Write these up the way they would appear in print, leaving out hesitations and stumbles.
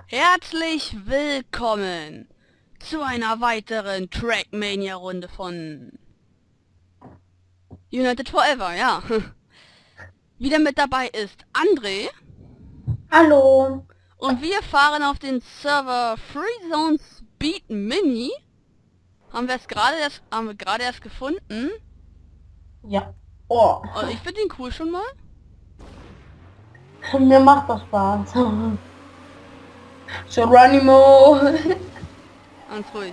Herzlich willkommen zu einer weiteren Trackmania-Runde von United Forever, ja. Wieder mit dabei ist André Hallo. und wir fahren auf den Server Freezone Speed Mini. Haben wir gerade erst gefunden. Ja. Oh, Und ich finde den cool schon mal. mir macht das Spaß. Geronimo. Ganz ruhig.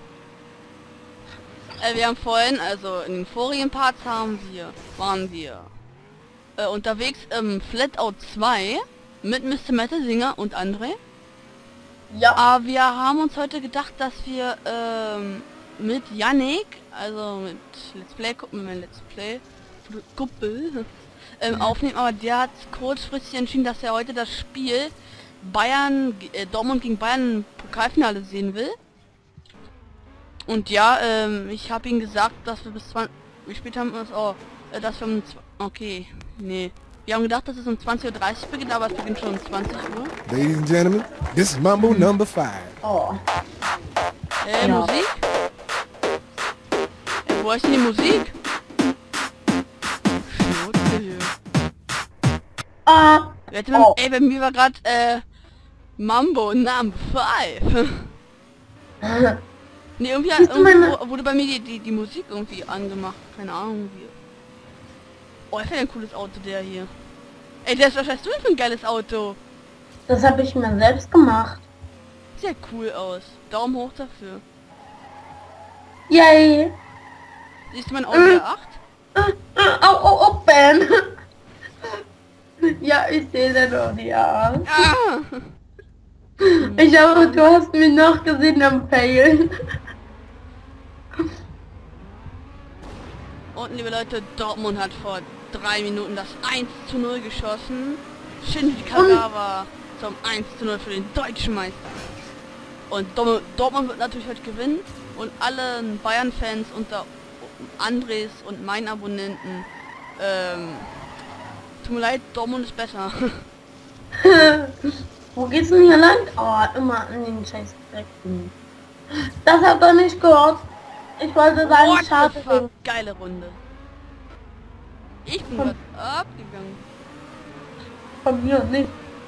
Wir haben vorhin, also in den vorigen Parts waren wir unterwegs im Flatout 2 mit Mr. Mettelsinger und André. Ja. Aber wir haben uns heute gedacht, dass wir mit Yannick, also mit Let's Play, gucken wir Let's Play Kuppel aufnehmen, aber der hat kurzfristig entschieden, dass er heute das Spiel Dortmund gegen Bayern im Pokalfinale sehen will. Und ja, ich habe ihm gesagt, dass wir bis 20... Wie spät haben wir es? Oh, dass wir okay, nee. Wir haben gedacht, dass es um 20:30 Uhr beginnt, aber es beginnt schon um 20 Uhr. Ladies and gentlemen, this is Mambo number 5. Oh. Ja. Musik? Wo ist denn die Musik? Schnauze hier. Ah. Oh. Ey, bei mir war gerade, Mambo Number 5. Nee, irgendwie wurde bei mir die Musik irgendwie angemacht. Keine Ahnung wie. Oh, er fährt ein cooles Auto, der hier. Ey, was hast du denn für ein geiles Auto? Das habe ich mir selbst gemacht. Sieht cool aus. Daumen hoch dafür. Yay. Siehst du mein Audi 8? Oh, Ben. Ja, ich sehe den noch, ja. Ah! Ich habe, du hast mich noch gesehen am Fail. Und liebe Leute, Dortmund hat vor 3 Minuten das 1:0 geschossen. Shinji Kagawa zum 1:0 für den deutschen Meister. Und Dortmund wird natürlich heute gewinnen. Und alle Bayern-Fans unter Andres und meinen Abonnenten, tut mir leid, Dortmund ist besser. Wo geht's denn hier lang? Oh, immer an den scheiß Drecken. Das habt ihr nicht gehört. Ich wollte sagen, What schade. the fuck? Geile Runde. Ich bin gerade abgegangen. Von mir nicht.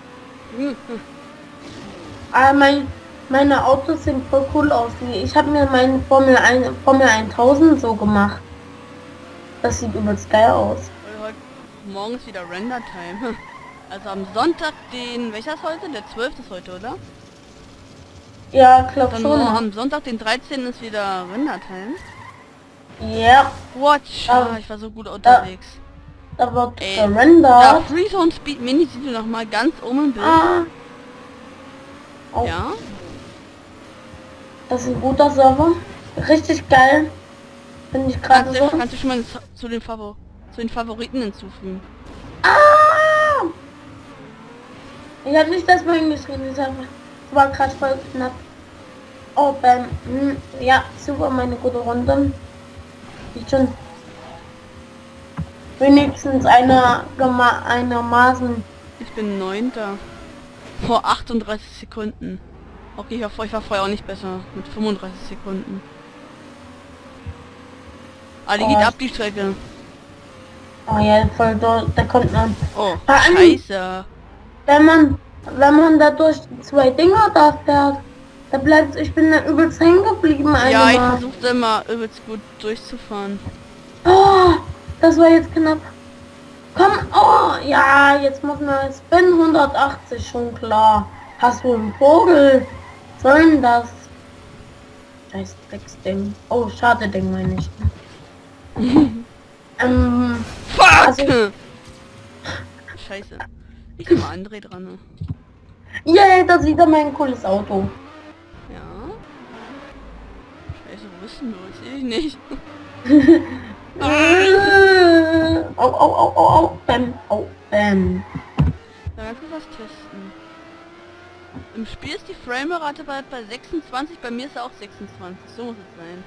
Aber meine Autos sehen voll cool aus. Ich habe mir meinen Formel 1000 so gemacht. Das sieht übelst geil aus. Heute morgen ist wieder Render-Time. Also am Sonntag welcher ist heute? Der 12. ist heute, oder? Ja, glaub Dann schon. am Sonntag, den 13. ist wieder Render-Time. Ja, Watch! Ähm, Ich war so gut unterwegs. da wird Ey, gerendert. ja, Freezone Speed Mini sieht noch mal ganz oben im Bild. Oh, Ja? das ist ein guter Server. Richtig geil. Finde ich gerade so. Kannst du schon mal zu den Favoriten hinzufügen. Ah! Ich habe nicht das mal hingeschrieben, das war gerade voll knapp. Oh, Ben. Ja, super, meine gute Runde. Sieht schon wenigstens einigermaßen. Ich bin 9. Vor 38 Sekunden. Okay, ich war vorher auch nicht besser. Mit 35 Sekunden. Ah, die geht ab, die Strecke. Oh ja, voll durch, da kommt man. Oh, Vor allem, scheiße. wenn man da durch 2 Dinger da fährt, da bleibt, ich bin da übelst hängen geblieben. Ja, ich einmal. versuchte immer übelst gut durchzufahren. Oh, das war jetzt knapp. Komm, oh, ja, jetzt muss man Spin 180, schon klar. Hast du einen Vogel? Was soll denn das? Scheiß Drecksding. Oh, schade Ding, meine ich. Fuck! Also, Scheiße. Ich nehme André dran. Ne? yeah, da sieht er mein cooles Auto. Ja. Scheiße, wo bist denn du? Ich sehe dich nicht. Oh, Bam. Oh, Bam. Da kannst du was testen. Im Spiel ist die Framerate bei 26, bei mir ist er auch 26. So muss es sein.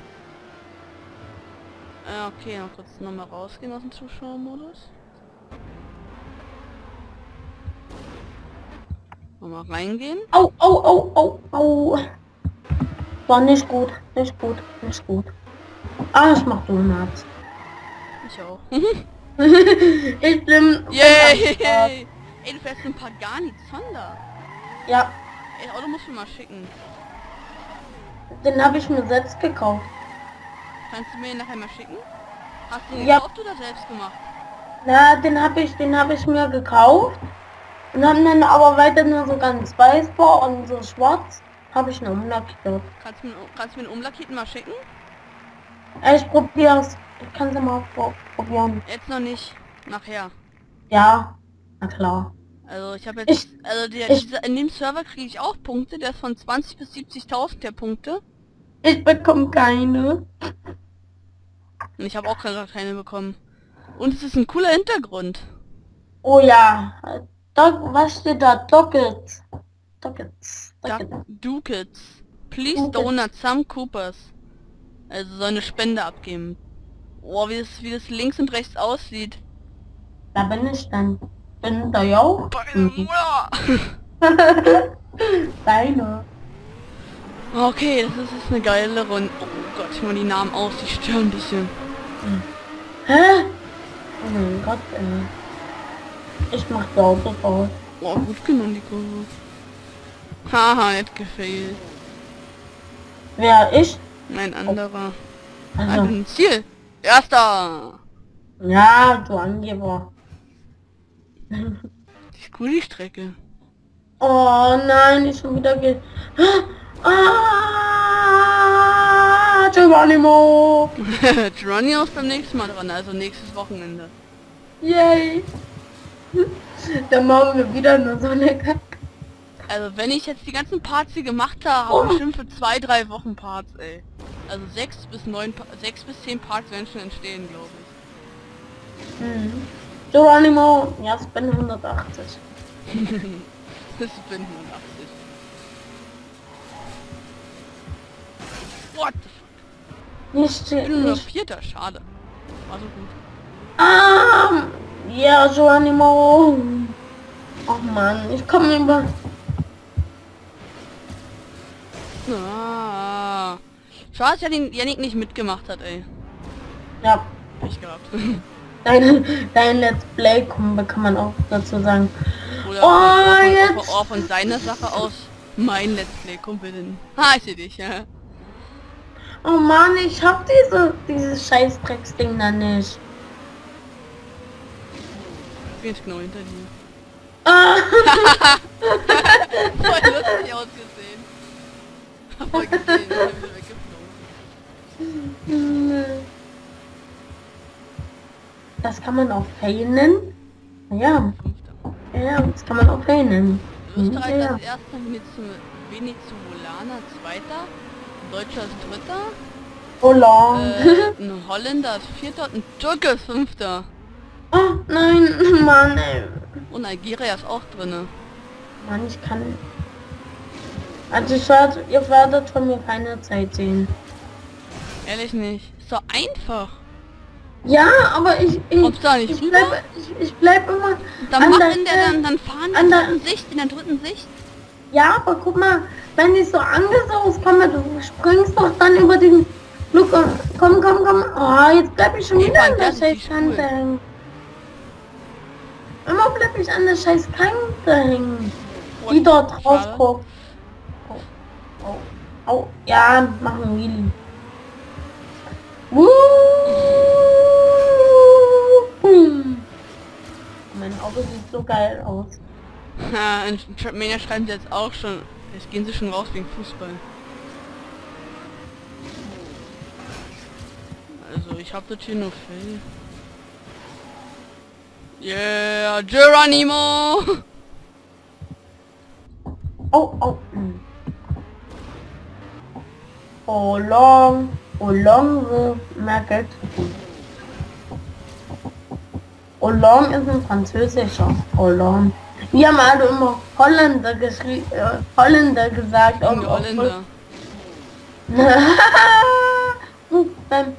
Okay, noch kurz nochmal rausgehen aus dem Zuschauermodus. Mal reingehen. Au, au, au, au, au. War nicht gut, nicht gut, nicht gut. Ah, ich mach Donuts. Ich auch. Ich bin... Yay! Ey, du fährst ein Pagani Zonda. Ja, Ey, Auto musst du mal schicken. den habe ich mir selbst gekauft. Kannst du mir ihn nachher mal schicken? Hast du den Ja. gekauft oder selbst gemacht? Na, den habe ich mir gekauft. Und haben dann aber weiter nur so ganz weiß war und so schwarz. Habe ich einen umlackiert. Kannst du mir den Umlackierten mal schicken? Ich probier's. Ich kann sie mal probieren. Jetzt noch nicht. Nachher. Ja, na klar. Also ich habe jetzt... ich- in dem Server kriege ich auch Punkte. Der ist von 20 bis 70.000 der Punkte. Ich bekomme keine. Und ich habe auch keine bekommen. Und es ist ein cooler Hintergrund. Oh ja. Was steht da? Dockets. Dockets. Ducats. Please Ducats. donate some Coopers. Also so eine Spende abgeben. Oh, wie das links und rechts aussieht. Da bin ich dann. Bin da ja auch. Mhm. Deine. Okay, das ist eine geile Runde. Oh Gott, ich mal die Namen aus, die stören ein bisschen. Hä? Oh mein Gott, ey. Ich mach die Autos aus. Oh, gut genommen die Kurve. Haha, nicht gefailt. Wer ich? Ein anderer. Also, Ein Ziel. Erster. ja, du Angeber. Die ist cool, die Strecke. Oh nein, ich schon wieder Geronimo! Geronimo ist beim nächsten Mal dran, also nächstes Wochenende. Yay! Dann machen wir wieder nur so eine Kacke. Also wenn ich jetzt die ganzen Parts hier gemacht habe, habe ich bestimmt für 2-3 Wochen Parts, ey. Also 6 bis 10 Parts werden schon entstehen, glaube ich. Geronimo, ja, ich bin 180. Das bin 180. What the fuck? Nicht, Ich bin nur nicht. Vierter, schade. War so gut. Ja, Geronimo. Oh Mann, ich komme über. Ah. Schade, dass Yannick nicht mitgemacht hat, ey. Ja, Pech gehabt. dein Let's Play Kumpel kann man auch dazu sagen. Oder Oh, jetzt. von seiner Sache aus mein Let's Play Kumpelin. Ha, ich seh dich, ja. Oh Mann, ich hab dieses scheiß Drecksding da nicht. Ich bin jetzt genau hinter dir. Ah, Voll lustig ausgesehen. Voll gesehen, ich bin wieder weggeflogen. das kann man auch feinen. Ja, Fünfter. ja, das kann man auch feinen. Österreich Ja. als erster, Venezuelaner zweiter, Deutscher ist dritter, Hola. ein Holländer ist vierter und ein Türke ist fünfter. Oh nein, Mann, ey. Und Nigeria ist auch drinne. Mann, ich kann. Also ihr werdet von mir keine Zeit sehen. Ehrlich nicht. Ist doch einfach. Ja, aber ich Kommst du da nicht rüber? ich bleib immer Dann an mach der in der, Stelle- dann fahren an in der- der dritten Sicht, in der dritten Sicht. Ja, aber guck mal, wenn ich so angesaust komme, du springst doch dann über den Flug. Komm. Oh, jetzt bleib ich schon Nee, wieder Mann, an der das ist die scheiß Kante Spur. hängen. Immer bleib ich an der scheiß Kante hängen. Oh, Die dort schade. rausguckt. Oh, ja, machen Wheelie. Mein Auto sieht so geil aus. Ja, in Trapmania schreiben sie jetzt auch schon. Jetzt gehen sie schon raus wegen Fußball. Also ich hab das hier nur Fell. Yeah, Geronimo! Oh. Oh long, mehr Geld zu tun. Hollande ist ein französischer Hollande. Wir haben alle immer Holländer Holländer gesagt. Die Holländer. Bam.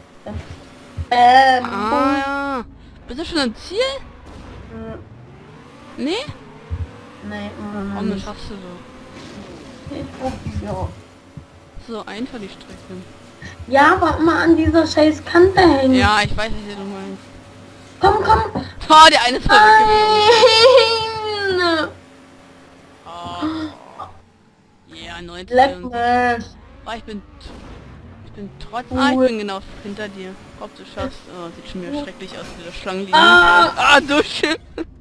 Ah ja. Bist du schon am Ziel? Nee? Nee, immer noch Komm, das nicht. schaffst du so. Ich probiere. So einfach die Strecke. Ja, aber immer an dieser scheiß Kante hängen. Ja, ich weiß, was du meinst. Komm, komm. Oh, der eine ist voll weggeflogen. Nein. Oh. Yeah, Leck 19. mich. Oh, ich bin trotz... Ah, ich Cool. bin genau hinter dir. Ob du schaffst. Oh, sieht schon wieder schrecklich aus, wie der Schlangenlinie. Ah. Ah, Dusche.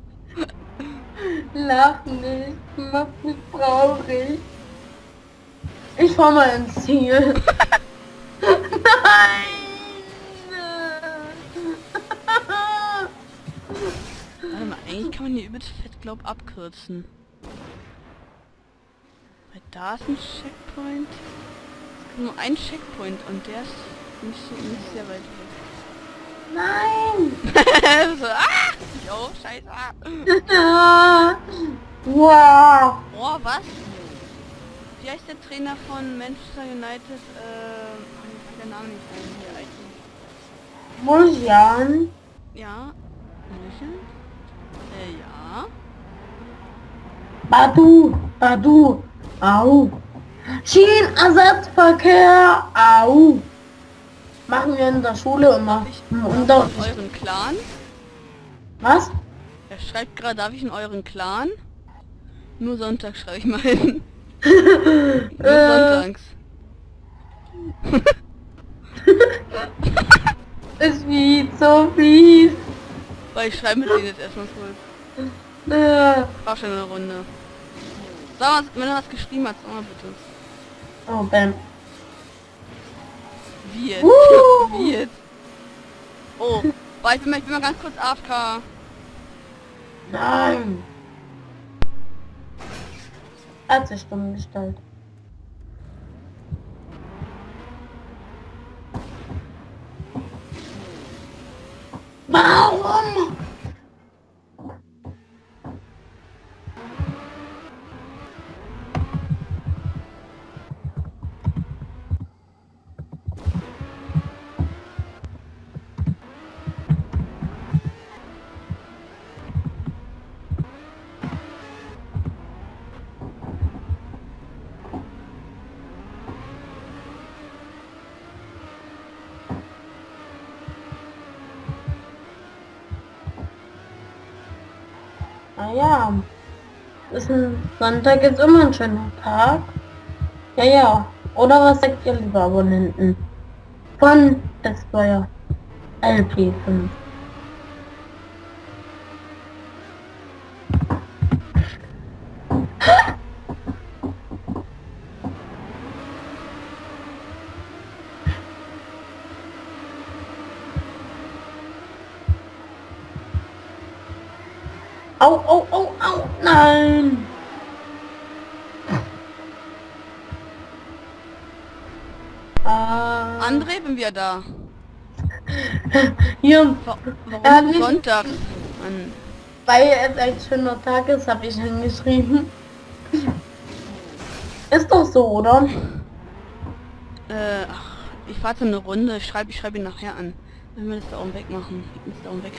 Lach nicht. Mach mich traurig. Ich fahr mal ins Ziel. Nein. Warte mal, eigentlich kann man hier übelst fett, glaub, abkürzen. Weil da ist ein Checkpoint. Es gibt nur ein Checkpoint und der ist nicht sehr weit Nein. weg. So, ah! Ich auch, scheiße. Wow. Oh, was? Wie heißt der Trainer von Manchester United? Mir fällt der Name nicht ein. Hier, Mujan. ja. Michel? Ja. Badu. Au. Schienenersatzverkehr. Au. Machen wir in der Schule immer. Im In Unterricht. euren Clan? Was? Er schreibt gerade, darf ich in euren Clan? Nur Sonntag schreibe ich mal hin. Nur sonntags. Ist wie so fies. Weil ich schreibe mit denen jetzt erstmal kurz. War schon eine Runde. Sag mal, wenn du was geschrieben hast, sag mal bitte. Oh, Bam. Wie jetzt? Woo! Wie jetzt? Oh, weil ich bin mal ganz kurz AFK. Nein. Hat sich dumm gestellt. Warum? Ah ja, Sonntag ist immer ein schöner Tag. Ja, ja. Oder was sagt ihr, liebe Abonnenten? Von Destroyer LP5. Au, nein! André, bin wieder da. Hier, Warum nicht- Sonntag? Mann. weil es ein schöner Tag ist, habe ich hingeschrieben. Ist doch so, oder? Ach, ich warte eine Runde. Ich schreibe ihn nachher an. Wenn wir das da oben wegmachen. Ich muss da oben weg.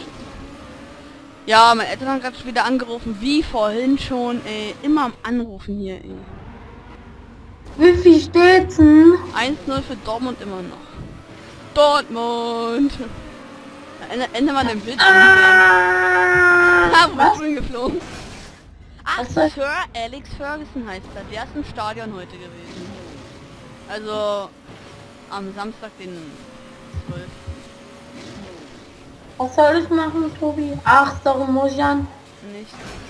Ja, meine Eltern haben gerade wieder angerufen. Wie vorhin schon, ey. Immer am Anrufen hier, ey. Wie viel steht's denn? 1-0 für Dortmund immer noch. Dortmund! Ende mal den Bildschirm. Ah, wo Was? bist du geflogen? Ach, Was soll- Sir Alex Ferguson heißt er. Der ist im Stadion heute gewesen. Also am Samstag, den 12. Was soll ich machen, Tobi? Ach, sorry, Mojan. Nicht.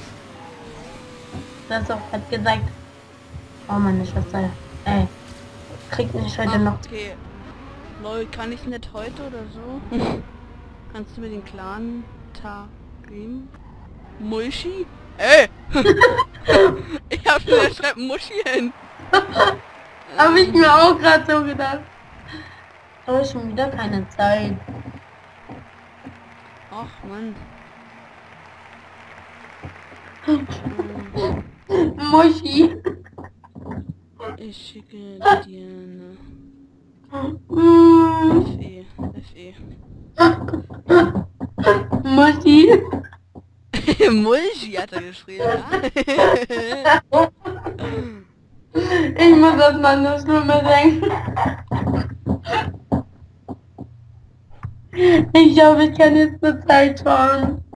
Das hat gesagt. Oh, meine Schwester. Ey. Kriegt nicht heute noch. Okay. Lol, kann ich nicht heute oder so? Kannst du mir den Clan-Tag geben? Muschi? Ey! Ich hab schon, der schreibt Muschi hin. Habe ich mir auch gerade so gedacht. Aber schon wieder keine Zeit. Ach Mann. Muschi. Ich schicke dir eine Mm, FE. Muschi. Mulchi hat er geschrieben, ja? Ich muss das mal eine Stimme denken. Ich glaube, ich kann jetzt zur Zeit fahren.